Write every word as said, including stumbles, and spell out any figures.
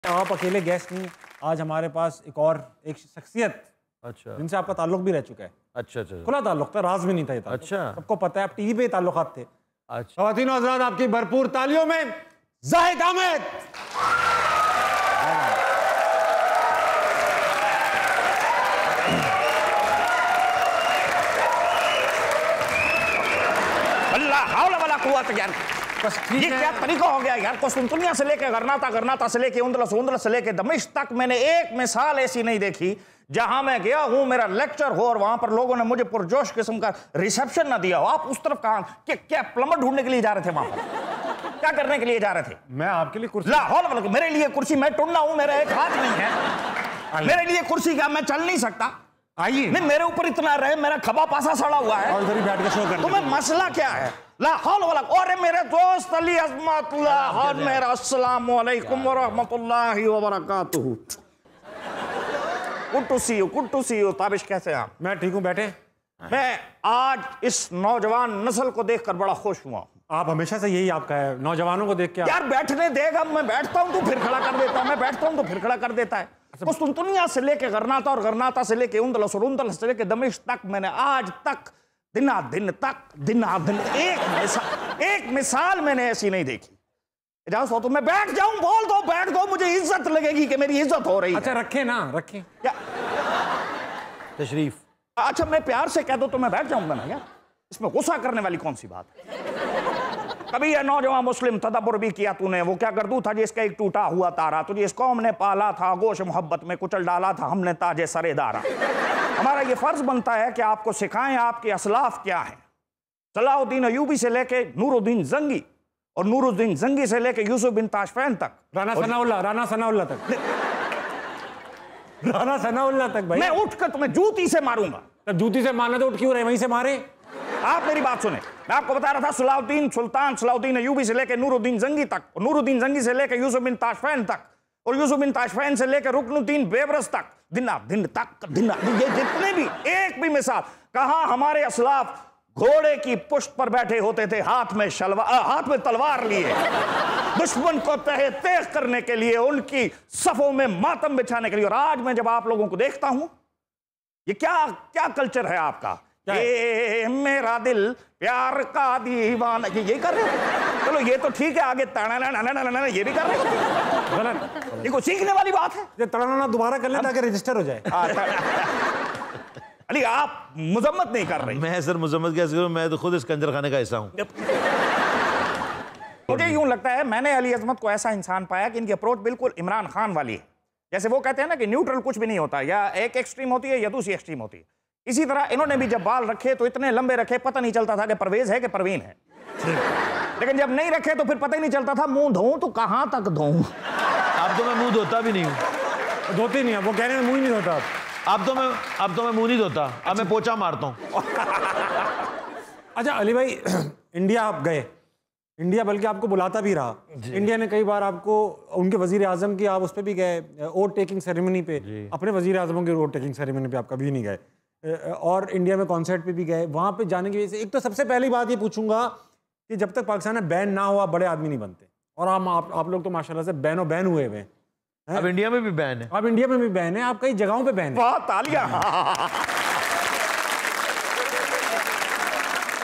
आप अकेले गेस्ट नहीं, आज हमारे पास एक और एक शख्सियत अच्छा जिनसे आपका ताल्लुक भी रह चुका है। अच्छा अच्छा खुला ताल्लुक था, राज भी नहीं था ये ताल्लुक। अच्छा सबको पता है, आप टीवी पे ताल्लुकात थे। अच्छा ख़वातीन और हज़रात, आपकी भरपूर तालियों में ज़ाहिद हामिद। अल्लाह हौला वला कुव्वत यार, बस ये क्या तरीका हो गया यार। कुस्तुनतुनिया से लेके गरनाता, गरनाता से लेके उंदलस, उंदलस से लेके दमिश्क तक मैंने एक मिसाल ऐसी नहीं देखी जहां मैं गया हूं, मेरा लेक्चर हो और वहां पर लोगों ने मुझे पुरजोश किस्म का रिसेप्शन ना दिया हो। आप उस तरफ कहां, क्या क्या प्लम्बर ढूंढने के लिए जा रहे थे वहां पर? क्या करने के लिए जा रहे थे? मैं आपके लिए कुर्सी, लाहौल, मेरे लिए कुर्सी, मैं टुन्ना हूं, मेरा एक हाथ नहीं है, मेरे लिए कुर्सी क्या, मैं चल नहीं सकता? आइए। नहीं, मेरे ऊपर इतना रहे, मेरा खबा पासा सड़ा हुआ है और इधर ही बैठ के शो कर। तुम्हें मसला क्या है? लाहौल वाला। और मेरे दोस्त अली अज़मत, और मेरा अस्सलाम वालेकुम व रहमतुल्लाहि व बरकातुहू। Good to see you, good to see you. Tabish कैसे हैं आप? मैं ठीक हूँ, बैठे। मैं आज इस नौजवान नस्ल को देखकर बड़ा खुश हुआ। आप हमेशा से यही आपका है, नौजवानों को देख के। यार बैठने देगा, मैं बैठता हूं तो फिर खड़ा कर देता है, मैं बैठता हूं तो फिर खड़ा कर देता है। कुस्तुनतुनिया से लेके गरनाता और गरनाता से लेके उंदलस और उंदलस से लेके दमिश्क तक मैंने आज तक दिना दिन तक दिना दिन एक मिसाल एक मिसाल मैंने ऐसी नहीं देखी। इजाजत हो तो मैं बैठ जाऊं, बोल दो, बैठ दो, मुझे इज्जत लगेगी कि मेरी इज्जत हो रही है। अच्छा रखे ना, रखे क्या तशरीफ। अच्छा मैं प्यार से कह दो तो मैं बैठ जाऊंगा ना यार, इसमें गुस्सा करने वाली कौन सी बात है? कभी ये नौजवान मुस्लिम तदब्बर भी किया तूने, वो क्या गर्दू था जिसका एक टूटा हुआ तारा, तुझे इस कौम ने पाला था, गोश मोहब्बत में कुचल डाला था हमने ताजे सरेदारा। हमारा ये फर्ज बनता है कि आपको सिखाएं आपके असलाफ क्या है। सलाहुद्दीन अयूबी से लेके नूरुद्दीन जंगी और नूरुद्दीन जंगी से लेके यूसुफ बिन ताशफैन तक, राना सनाउल्लाह, राना सनाउल्लाह तक, राना सनाउल्लाह तक भाई। मैं उठकर तुम्हें जूती से मारूंगा। तब जूती से मारना तो उठ क्यों रहे, वहीं से मारे। आप मेरी बात सुने, मैं आपको बता रहा था सलाहुद्दीन सुल्तान सलाहुद्दीन अयूबी से लेकर नूरुद्दीन जंगी तक, और नूरुद्दीन जंगी से लेकर यूसुफ बिन ताशफैन तक, और यूसुफ बिन ताशफैन से लेकर रुकनुद्दीन बेबरस तक, दिना दिन तक दिना दिन, ये जितने भी एक भी मिसाल, कहां हमारे असलाफ घोड़े की पुष्ट पर बैठे होते थे, हाथ में शलवा हाथ में तलवार लिए, दुश्मन को तहे तेज करने के लिए, उनकी सफों में मातम बिछाने के लिए। और आज मैं जब आप लोगों को देखता हूं, ये क्या क्या कल्चर है आपका? ये मेरा दिल प्यार का दीवाना, ये कर रहे हो? चलो ये तो ठीक है, आगे तड़ाना ये भी कर रहे हो, गलत। ये कोई सीखने वाली बात है? ये तड़ाना दोबारा कर ले ताकि रजिस्टर हो जाए। अली आप मुजम्मत नहीं कर रहे। मैं सर मुजम्मत कैसे करूं, मैं तो खुद इस कंजर खाने का हिस्सा हूं। मुझे यूं लगता है, मैंने अली अज़मत को ऐसा इंसान पाया कि इनकी अप्रोच बिल्कुल इमरान खान वाली है। जैसे वो कहते हैं ना कि न्यूट्रल कुछ भी नहीं होता, या एक एक्सट्रीम होती है या दूसरी एक्सट्रीम होती है। इसी तरह इन्होंने भी जब बाल रखे तो इतने लंबे रखे, पता नहीं चलता था कि परवेज है कि परवीन है। लेकिन जब नहीं रखे तो फिर पता ही नहीं चलता था मुंह धोऊं तो कहां तक धोऊं। अब तो मैं मुंह धोता भी नहीं हूं। धोते नहीं है, वो कह रहे हैं मुंह ही नहीं धोता। अब तो मैं अब तो मैं मुंह नहीं धोता, अब मैं पोछा मारता हूं। अच्छा अली भाई, इंडिया आप गए, इंडिया बल्कि आपको बुलाता भी रहा। इंडिया ने कई बार आपको, उनके वजीर आजम की आप उस पर भी गए, ओट टेकिंग सेरेमनी पे, अपने वजीर आजमों की ओट टेकिंग सेरेमनी पे आप कभी नहीं गए, और इंडिया में कॉन्सर्ट पे भी गए। वहाँ पे जाने की वजह से एक तो सबसे पहली बात ये पूछूंगा कि जब तक पाकिस्तान में बैन ना हो आप बड़े आदमी नहीं बनते, और हम आप, आप लोग तो माशाल्लाह से बैनो बैन हुए हुए हैं। अब इंडिया में भी बैन है, अब इंडिया में भी बैन है, आप कई जगहों पे बैन है। बहुत तालियां।